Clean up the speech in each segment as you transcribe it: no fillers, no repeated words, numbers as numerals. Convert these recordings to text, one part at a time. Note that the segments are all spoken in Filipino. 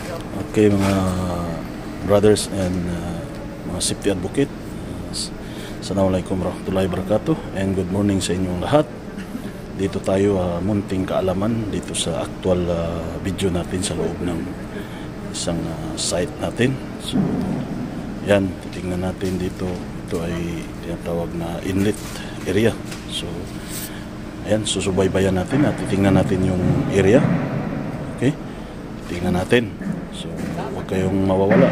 Okay, mga brothers and mga safety advocate, Assalamualaikum warahmatullahi wabarakatuh, and good morning sa inyong lahat. Dito tayo munting kaalaman dito sa actual video natin sa loob ng isang site natin. So yan, titingnan natin dito. Ito ay tinatawag na inlet area. So ayan, susubaybayan natin at titingnan natin yung area. Okay, titingnan natin. So huwag kayong mawawala.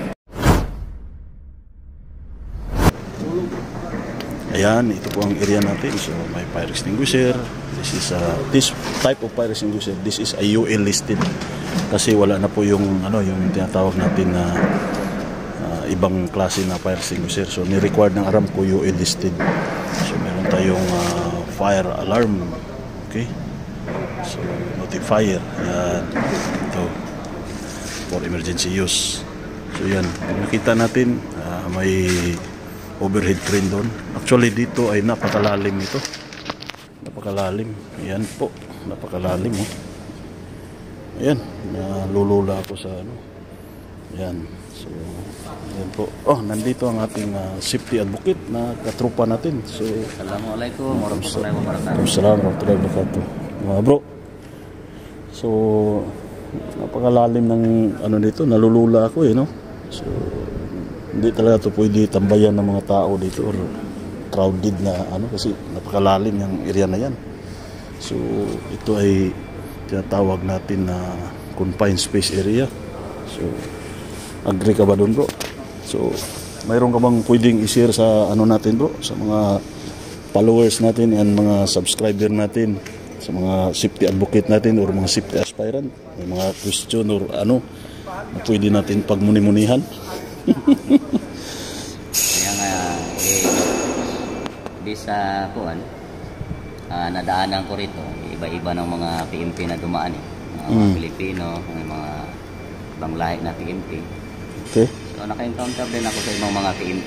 Ayan, ito po ang area natin. So may fire extinguisher. This is this type of fire extinguisher. This is a UL listed. Kasi wala na po yung yung tinatawag natin na ibang klase na fire extinguisher. So ni-required ng Aramco UL listed. So meron tayong fire alarm. Okay? So notifier. Ayan. Ito for emergency use. So yan, nakita natin may overhead crane doon. Actually dito ay napakalalim ito. Napakalalim. Ayan po, napakalalim oh. Ayan, nalulula ako sa Ayan. So ayan po. Oh, nandito ang ating safety advocate na katrupa natin. So Assalamualaikum warahmatullahi wabarakatuh. Assalamualaikum warahmatullahi wabarakatuh. Bro. So napakalalim ng dito, nalulula ako no. So hindi talaga ito pwede tambayan ng mga tao dito or crowded na kasi napakalalim yung area na yan. So ito ay tinatawag natin na confined space area. So agree ka ba doon, bro? So mayroon ka bang pwedeng i-share sa natin, bro, sa mga followers natin and mga subscriber natin, sa mga safety advocate natin or mga safety aspirant, may mga question or na pwede natin pagmuni-munihan? Kaya nga di sa nadaanan ko rito, iba-iba ng mga PMP na dumaan mga Pilipino, may mga ibang lahi na PMP. Okay. So naka-encounter din ako sa ibang mga PMP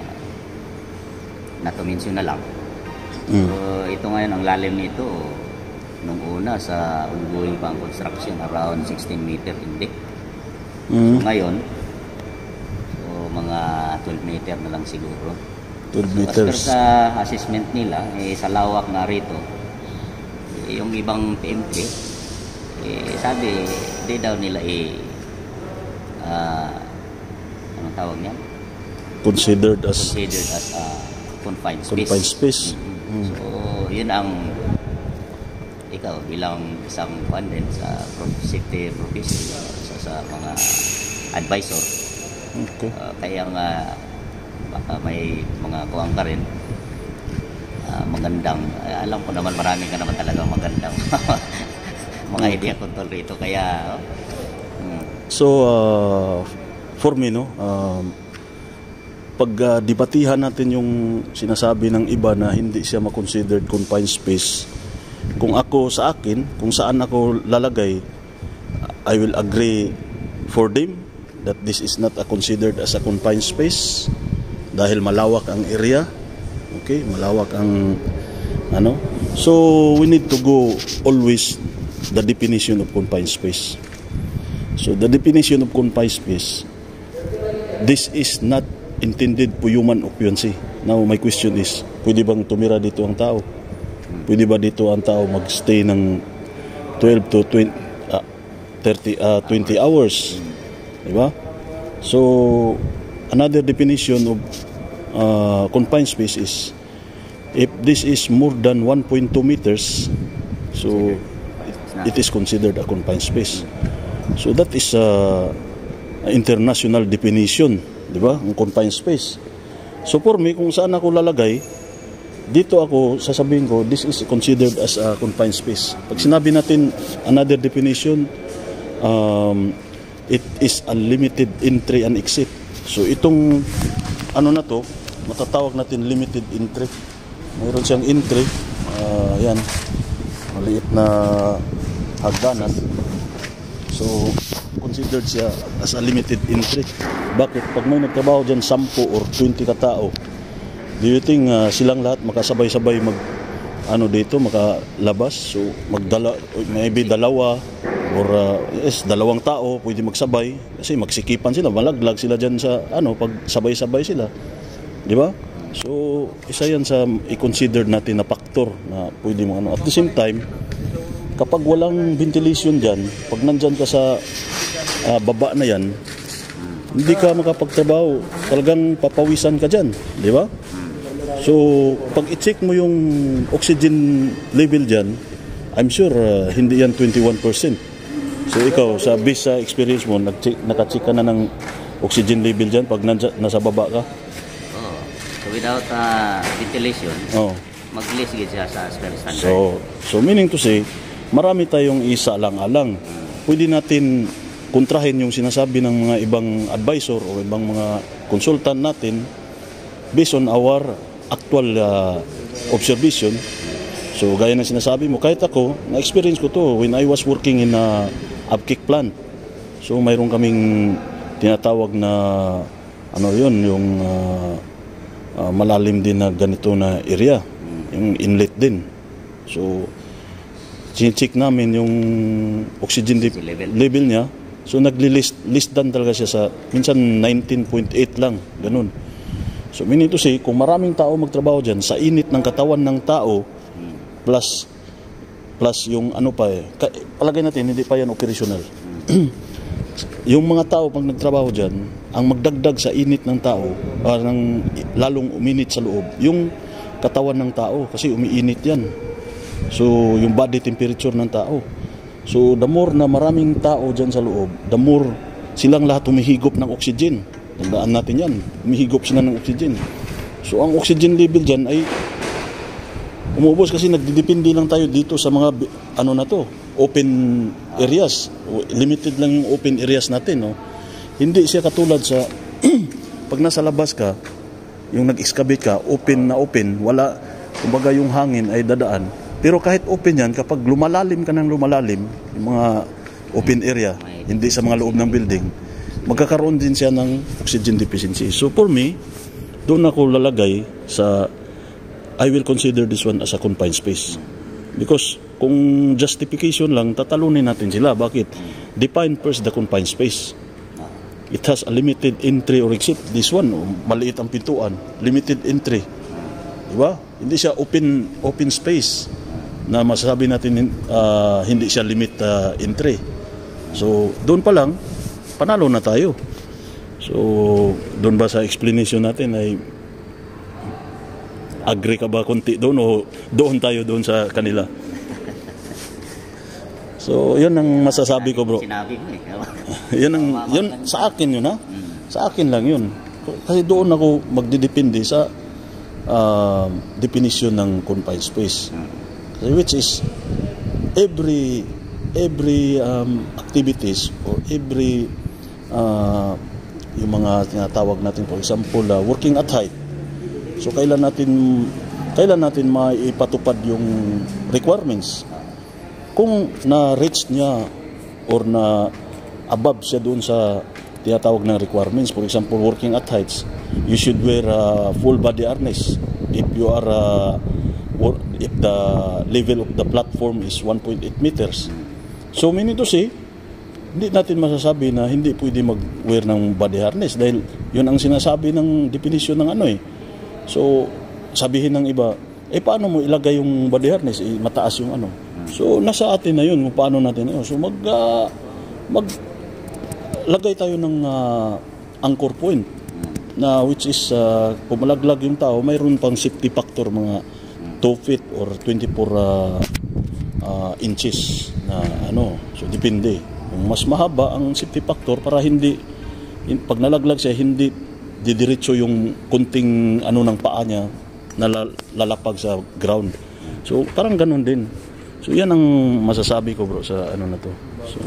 na to-mention na lang. So ito ngayon, ang lalim nito nung una sa ongoing pang construction, around 16 meter in depth. So ngayon, mga 12 meter na lang siguro. 12 meters. So, sa assessment nila, sa lawak na rito, yung ibang PMP, sabi, di daw nila anong tawag niya? Considered as confined space. Confined space. So, yun ang ikaw bilang isang din sa safety profession, sa mga advisor. Okay. Kaya nga baka may mga kuwang ka rin magandang, alam ko naman marami ka naman talagang magandang mga idea control rito, kaya So for me pag debatihan natin yung sinasabi ng iba na hindi siya ma-considered confined space, kung ako sa akin, kung saan ako lalagay, I will agree for them that this is not considered as a confined space dahil malawak ang area. Okay, malawak ang so we need to go always the definition of confined space. So the definition of confined space, this is not intended for human occupancy. Now my question is, pwede bang tumira dito ang tao? Pwede ba dito ang tao magstay ng 12 to 20 hours? Diba? So another definition of confined space is if this is more than 1.2 meters, so it is considered a confined space. So that is international definition, diba? Ang confined space. So for me, kung saan ako lalagay, dito ako sasabihin ko, this is considered as a confined space. Pag sinabi natin another definition, it is unlimited entry and exit. So itong na to, matatawag natin limited entry. Mayroon siyang entry, yan, maliit na hagdanan. So considered siya as a limited entry. Bakit? Pag may nagtrabaho dyan 10 or 20 katao, do you think silang lahat makasabay-sabay ano dito makalabas. So magdala, maybe dalawa or dalawang tao pwede magsabay kasi magsikipan sila, malaglag sila diyan sa ano pag sabay-sabay sila. Di ba? So isa yan sa i-consider natin na factor na pwede mo ano. At the same time, kapag walang ventilation diyan, pag nandyan ka sa baba na yan, hindi ka makapagtrabaho, talagang papawisan ka dyan, di ba? So, pag i-check mo yung oxygen level dyan, I'm sure hindi yan 21%. So, ikaw, sa base sa experience mo, naka-check ka na ng oxygen level dyan pag nasa baba ka? Oh. So, without ventilation, mag-list siya sa standard. So, meaning to say, marami tayong isa-alang-alang. Pwede natin kontrahin yung sinasabi ng mga ibang advisor o ibang mga consultant natin based on our actual observation. So gaya ng sinasabi mo, kahit ako, na-experience ko to when I was working in a upkick plant. So mayroon kaming tinatawag na ano yun, yung malalim din na ganito na area, yung inlet din. So check namin yung oxygen level niya. So nagli-list down talaga siya sa minsan 19.8 lang, ganun. So meaning to say, kung maraming tao magtrabaho diyan sa init ng katawan ng tao plus yung ano pa palagay natin hindi pa yan operational. Yung mga tao pag nagtrabaho diyan, ang magdagdag sa init ng tao, parang lalong uminit sa loob, yung katawan ng tao kasi umiinit yan. So yung body temperature ng tao. So, the more na maraming tao dyan sa loob, the more silang lahat humihigop ng oxygen. Tandaan natin yan, humihigop sila ng oxygen. So, ang oxygen level dyan ay umuubos kasi nagdidepende lang tayo dito sa mga, ano na to, open areas. Limited lang yung open areas natin. No? Hindi siya katulad sa, pag nasa labas ka, yung nag-excavate ka, open na open, wala, kumbaga yung hangin ay dadaan. Pero kahit open yan, kapag lumalalim ka ng lumalalim, yung mga open area, hindi sa mga loob ng building, magkakaroon din siya ng oxygen deficiency. So for me, doon ako lalagay sa, I will consider this one as a confined space. Because kung justification lang, tatalunin natin sila. Bakit? Define first the confined space. It has a limited entry or exit. This one, maliit ang pintuan, limited entry. Diba? Hindi siya open space na masasabi natin hindi siya limit entry. So, doon pa lang, panalo na tayo. So, doon ba sa explanation natin ay agree ka ba konti doon o doon tayo doon sa kanila? So, yun ang masasabi ko, bro. Sinabi mo yun sa akin yun, ha? Sa akin lang yun. Kasi doon ako magdidepende sa definition ng confined space. Which is every activities or every yung mga tinatawag natin, for example, working at height. So kailan natin maipatupad yung requirements. Kung na-reach niya or na above siya doon sa tinatawag ng requirements, for example, working at heights, you should wear a full body harness if you are if the level of the platform is 1.8 meters. So meaning to say, hindi natin masasabi na hindi pwede mag-wear ng body harness dahil yun ang sinasabi ng definition ng ano eh. So sabihin ng iba, paano mo ilagay yung body harness? Mataas yung ano. So nasa atin na yun kung paano natin yun. So maglagay tayo ng anchor point na which is kung malaglag yung tao, mayroon pang safety factor mga 2 feet or 24 inches na ano. So depende. Kung mas mahaba ang safety factor para hindi pag nalaglag siya hindi didiretso yung kunting ano ng paa niya na lalapag sa ground. So parang ganun din. So yan ang masasabi ko, bro, sa ano na to. So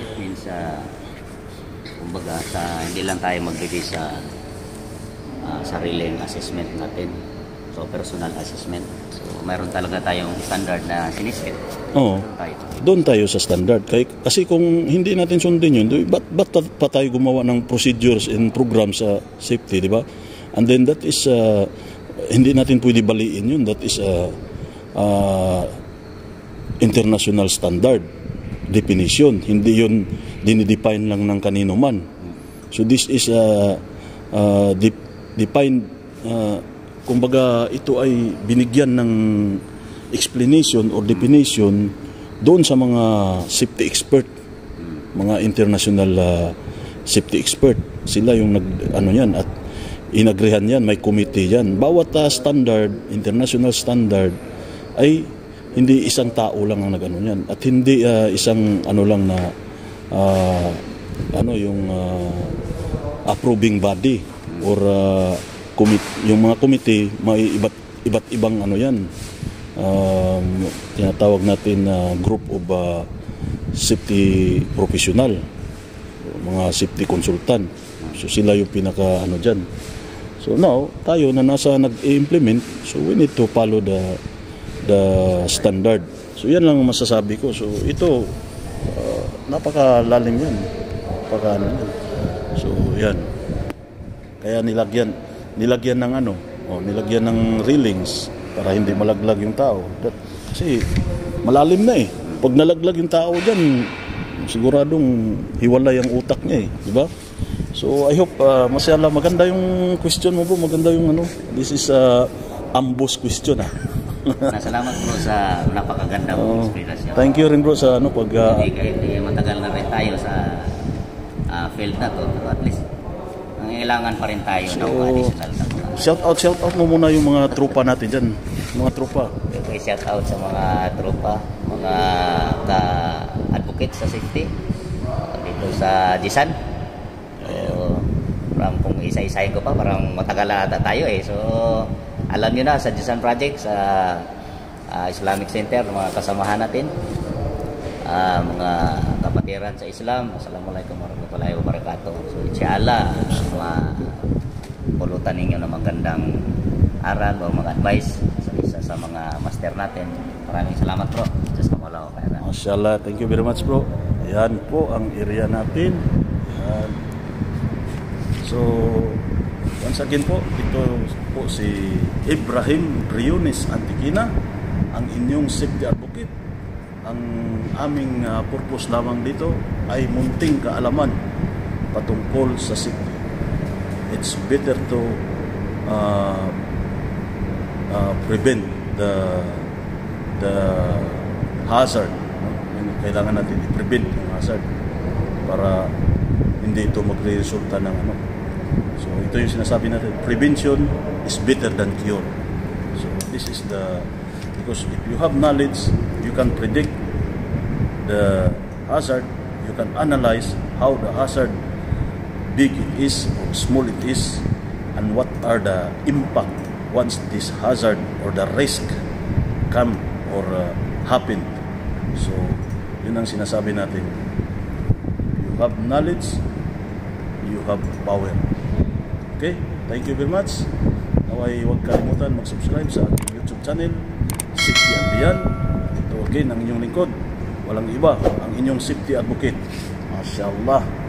kumbaga hindi lang tayo magbibigay sa sariling assessment natin. So, personal assessment. So, mayroon talaga tayong standard na siniset. Oo. Doon tayo sa standard. Kasi kung hindi natin sundin yun, ba't pa tayo gumawa ng procedures and programs sa safety, di ba? And then that is, hindi natin pwede baliin yun. That is uh, international standard definition. Hindi yun dinidefine lang ng kanino man. So this is defined, kumbaga ito ay binigyan ng explanation or definition doon sa mga safety expert, mga international safety expert. Sila yung yan at inagrehan yan, may committee yan. Bawat standard, international standard ay hindi isang tao lang ang nag-ano yan at hindi isang lang na yung approving body or yung mga committee, may iba't ibang yan, tinatawag natin group of safety professional, mga safety consultant. So sila yung pinaka dyan. So now tayo na nasa nag-implement, so we need to follow the standard. So yan lang masasabi ko. So ito napakalalim yan, yan. So yan, kaya nilagyan ng nilagyan ng railings para hindi malaglag yung tao. Kasi malalim na pag nalaglag yung tao dyan, siguradong hiwalay ang utak niya di ba? So I hope masyala maganda yung question mo bro, maganda yung this is ambush question Salamat bro sa napakaganda mong inspirasyon. Thank you rin bro sa hindi matagal na rin tayo sa field na to, at least nangailangan pa rin tayo ng additional na shout out mo muna yung mga tropa natin dyan, mga tropa. Okay, shout out sa mga tropa, mga ka-advocate sa safety dito sa Jisan. So, parang kung isa-isahin ko pa, parang matagal na ata tayo so alam nyo na sa Jisan Project, sa Islamic Center, mga kasamahan natin, mga kapatiran sa Islam. Assalamualaikum warahmatullahi wabarakatuh. So inshallah pulutan ninyo na magandang aral o mga advice sa isa sa mga master natin. Maraming salamat bro. Just kamalaw kaya. Mashallah, thank you very much bro. Yan po ang area natin. Yan. So once again po, ito po si Ibrahim Briones Antiquina, ang inyong safety advocate. Ang aming purpose lamang dito ay munting kaalaman patungkol sa safety. It's better to prevent the hazard. Kailangan natin i-prevent yung hazard para hindi ito magre-resulta ng So ito yung sinasabi natin, prevention is better than cure. So this is because if you have knowledge, you can predict the hazard, you can analyze how the hazard big it is or small it is, and what are the impact once this hazard or the risk come or happen. So yun ang sinasabi natin, you have knowledge, you have power. Okay, thank you very much. Naway huwag kalimutan mag-subscribe sa ating YouTube channel, Safety and Beyond. Ito again ang inyong lingkod, walang iba, ang inyong safety advocate. Mashallah.